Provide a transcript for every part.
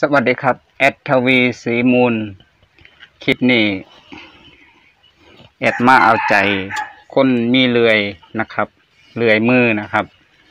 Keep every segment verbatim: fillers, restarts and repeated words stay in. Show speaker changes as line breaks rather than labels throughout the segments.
สวัสดีครับแอดทวีศรีมูลคลิปนี้แอดมาเอาใจคนมีเลื่อยนะครับเลื่อยมือนะครับ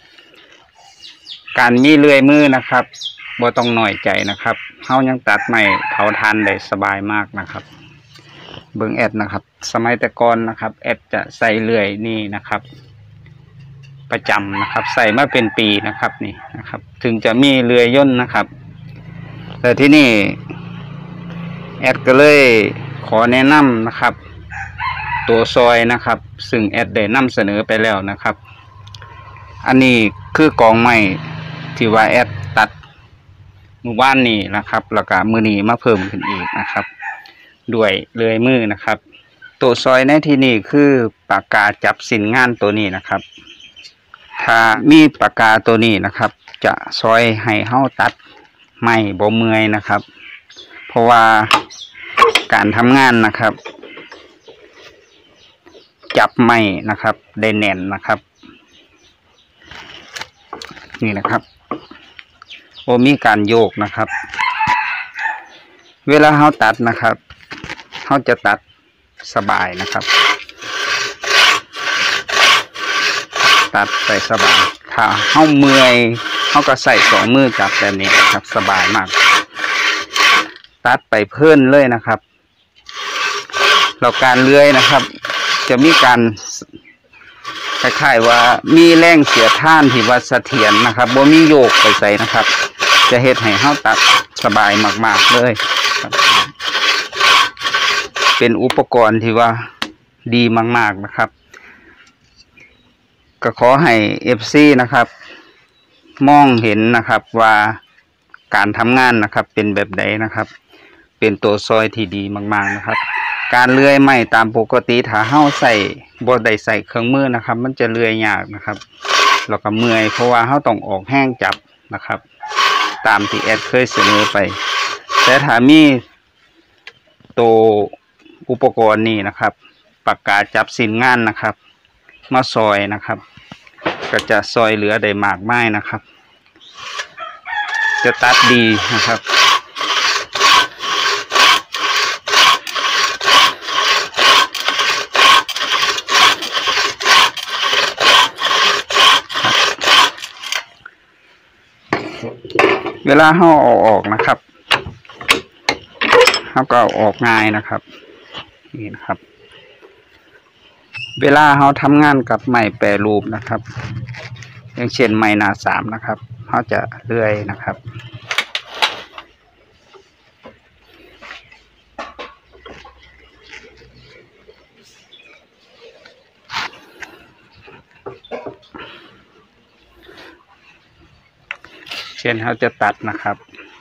การมีเลื่อยมือนะครับบ่ต้องหน่อยใจนะครับเฮายังตัดไม้เผาทานได้สบายมากนะครับเบิ่งแอดนะครับสมัยแต่ก่อนนะครับแอดจะใส่เลื่อยนี่นะครับประจำนะครับใส่มาเป็นปีนะครับนี่นะครับถึงจะมีเลื่อยย่นนะครับแต่ที่นี่แอดก็เลยขอแนะนำนะครับตัวซอยนะครับซึ่งแอดได้นำเสนอไปแล้วนะครับอันนี้คือกองไม้ที่ว่าแอดตัดมือว่านนี้นะครับแล้วก็มือนี้มาเพิ่มขึ้นอีกนะครับด้วยเลื่อยมือนะครับตัวซอยในที่นี้คือปากกาจับสินงานตัวนี้นะครับถ้ามีปากกาตัวนี้นะครับจะซอยให้เฮาตัดไม้บ่เมื่อยนะครับเพราะว่าการทำงานนะครับจับไม้นะครับได้แน่นนะครับนี่นะครับโอ้มีการโยกนะครับเวลาเฮาตัดนะครับเฮาจะตัดสบายนะครับตัดไปสบายถ้าเฮาเมื่อยเฮาก็ใส่สองมือจับแบบนี้ครับสบายมากตัดไปเพิ่นเลยนะครับแล้วการเลื่อยนะครับจะมีการคล้ายๆว่ามีแรงเสียดทานที่ว่าเสถียรนะครับบ่มีโยกไปใส่นะครับจะเฮ็ดให้เฮาตัดสบายมากๆเลยครับเป็นอุปกรณ์ที่ว่าดีมากๆนะครับก็ขอให้ เอฟ ซี นะครับมองเห็นนะครับว่าการทำงานนะครับเป็นแบบใดนะครับเป็นตัวซอยที่ดีมากๆนะครับการเลื่อยไม้ตามปกติถ้าเฮาใส่บ่ได้ใส่เครื่องมือนะครับมันจะเลื่อยยากนะครับแล้วก็เมื่อยเพราะว่าเฮาต้องออกแห้งจับนะครับตามที่แอดเคยเสนอไปแต่ถ้ามีตัวอุปกรณ์นี้นะครับปากกาจับสินงานนะครับมาซอยนะครับก็จะซอยเหลือได้มากมายนะครับจะตัดดีนะครับเวลาเฮาเอาออกนะครับเฮาก็เอาออกง่ายนะครับนี่นะครับเวลาเฮาทำงานกับไม้แปรรูปนะครับอย่างเช่นไม้หน้าสามนะครับเฮาจะเลื่อยนะครับเช่นเขาจะตัดนะครับ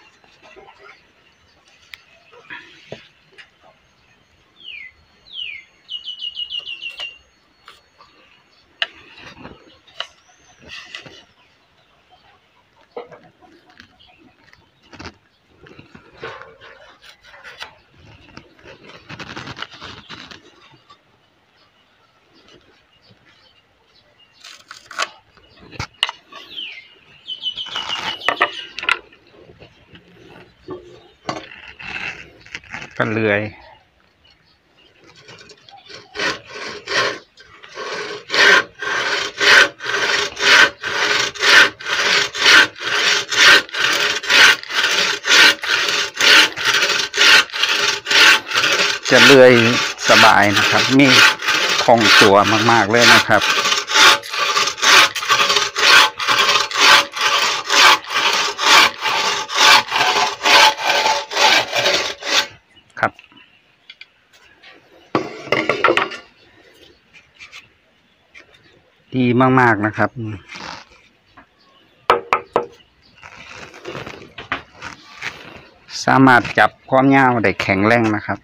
ก็เลื่อยจะเลื่อยสบายนะครับมีคล่องตัวมากๆเลยนะครับครับดีมากๆนะครับสามารถจับความยาวได้แข็งแรงนะครับ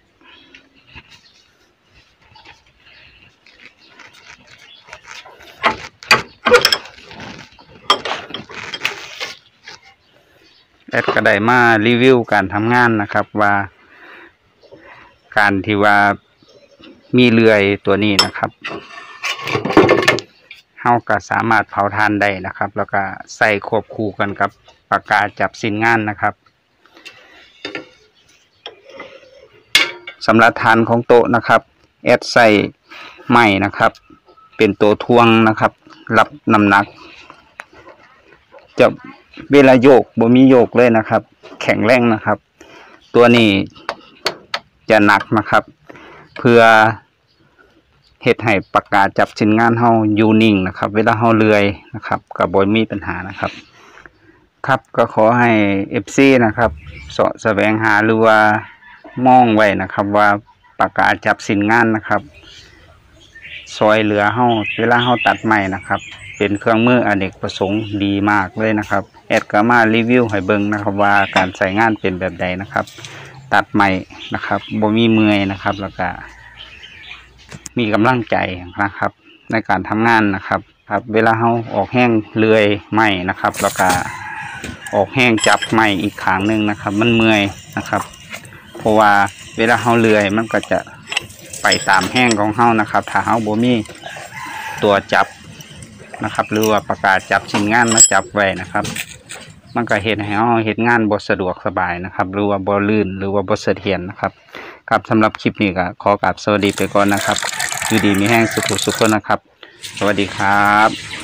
แอดก็ได้มารีวิวการทำงานนะครับว่าการที่ว่ามีเลื่อยตัวนี้นะครับเฮาก็สามารถเผาทานได้นะครับแล้วก็ใส่ควบคู่กันกับปากกาจับสินงานนะครับสำหรับฐานของโต๊ะนะครับแอดใส่ไม้นะครับเป็นตัวทวงนะครับรับน้ำหนักจะเวลาโยกบ่มีโยกเลยนะครับแข็งแรงนะครับตัวนี้จะหนักนะครับเพื่อเฮ็ดให้ปากกาจับชิ้นงานเฮาอยู่นิ่งนะครับเวลาเฮาเลื่อยนะครับก็บ่มีปัญหานะครับครับก็ขอให้ เอฟ ซี นะครับเสาะแสวงหาหรือว่ามองไว้นะครับว่าปากกาจับชิ้นงานนะครับซอยเหลือเฮาเวลาเฮาตัดไม้นะครับเป็นเครื่องมืออเนกประสงค์ดีมากเลยนะครับแอดก็มารีวิวให้เบิ่งนะครับว่าการใช้งานเป็นแบบใดนะครับตัดไม้นะครับบ่มีเมื่อยนะครับแล้วก็มีกำลังใจนะครับในการทำงานนะครับครับเวลาเฮาออกแห้งเลื่อยไม้นะครับแล้วก็ออกแห้งจับไม้อีกขางหนึ่งนะครับมันเมื่อยนะครับเพราะว่าเวลาเฮาเลื่อยมันก็จะไปตามแห้งของเฮานะครับถ้าเฮาบ่มีตัวจับนะครับหรือว่าประกาศจับชิ้นงานมาจับไว้นะครับมันก็เฮ็ดให้เฮาเฮ็ดงานบ่สะดวกสบายนะครับหรือว่าบ่ลื่นหรือว่าบ่เสถียรนะครับครับสำหรับคลิปนี้ก็ขอกราบสวัสดีไปก่อนนะครับอยู่ดีมีแห้งสุขสุขคนนะครับสวัสดีครับ